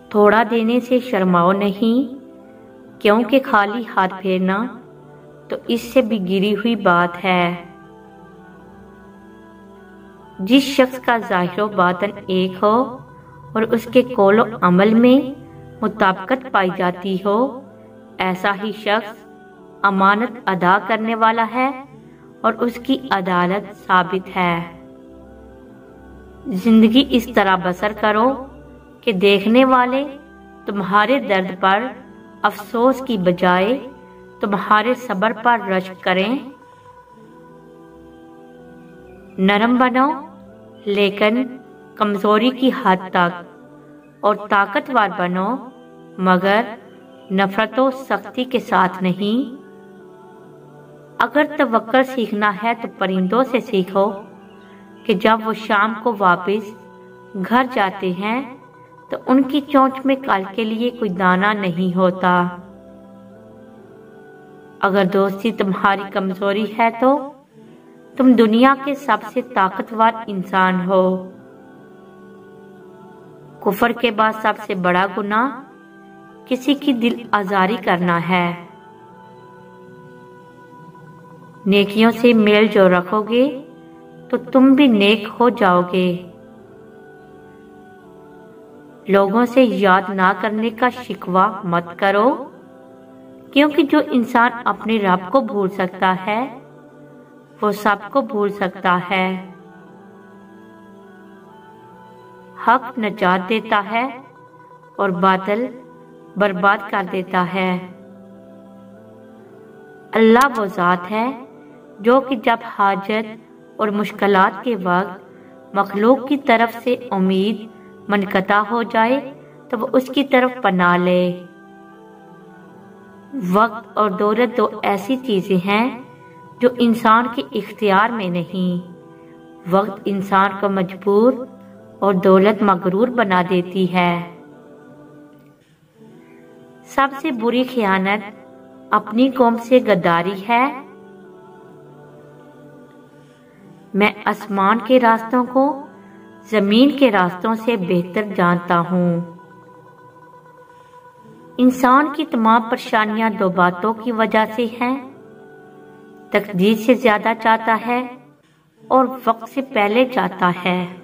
تھوڑا دینے سے شرماؤ نہیں، کیونکہ خالی ہاتھ پھیرنا تو اس سے بھی گری ہوئی بات ہے۔ جس شخص کا ظاہر و باطن ایک ہو اور اس کے قول و عمل میں مطابقت پائی جاتی ہو، ایسا ہی شخص امانت ادا کرنے والا ہے اور اس کی عدالت ثابت ہے۔ زندگی اس طرح بسر کرو کہ دیکھنے والے تمہارے درد پر افسوس کی بجائے تمہارے صبر پر رشک کریں۔ نرم بنو لیکن کمزوری کی حد تک، اور طاقتور بنو مگر نفرت و سختی کے ساتھ نہیں۔ اگر توکل سیکھنا ہے تو پرندوں سے سیکھو کہ جب وہ شام کو واپس گھر جاتے ہیں تو ان کی چونچ میں کل کے لیے کوئی دانہ نہیں ہوتا۔ اگر دوستی تمہاری کمزوری ہے تو تم دنیا کے سب سے طاقتور انسان ہو۔ کفر کے بعد سب سے بڑا گناہ کسی کی دل آزاری کرنا ہے۔ نیکیوں سے میل جو رکھو گے تو تم بھی نیک ہو جاؤ گے۔ لوگوں سے یاد نہ کرنے کا شکوہ مت کرو، کیونکہ جو انسان اپنے رب کو بھول سکتا ہے وہ سب کو بھول سکتا ہے۔ حق نجات دیتا ہے اور باطل برباد کر دیتا ہے۔ اللہ وہ ذات ہے جو کہ جب حاجت اور مشکلات کے وقت مخلوق کی طرف سے امید منقطع ہو جائے تو وہ اس کی طرف پناہ لے۔ وقت اور دولت دو ایسی چیزیں ہیں جو انسان کے اختیار میں نہیں۔ وقت انسان کو مجبور اور دولت مغرور بنا دیتی ہے۔ سب سے بری خیانت اپنی قوم سے غداری ہے۔ میں آسمان کے راستوں کو زمین کے راستوں سے بہتر جانتا ہوں۔ انسان کی تمام پریشانیاں دو باتوں کی وجہ سے ہیں، تقدیر سے زیادہ چاہتا ہے اور وقت سے پہلے چاہتا ہے۔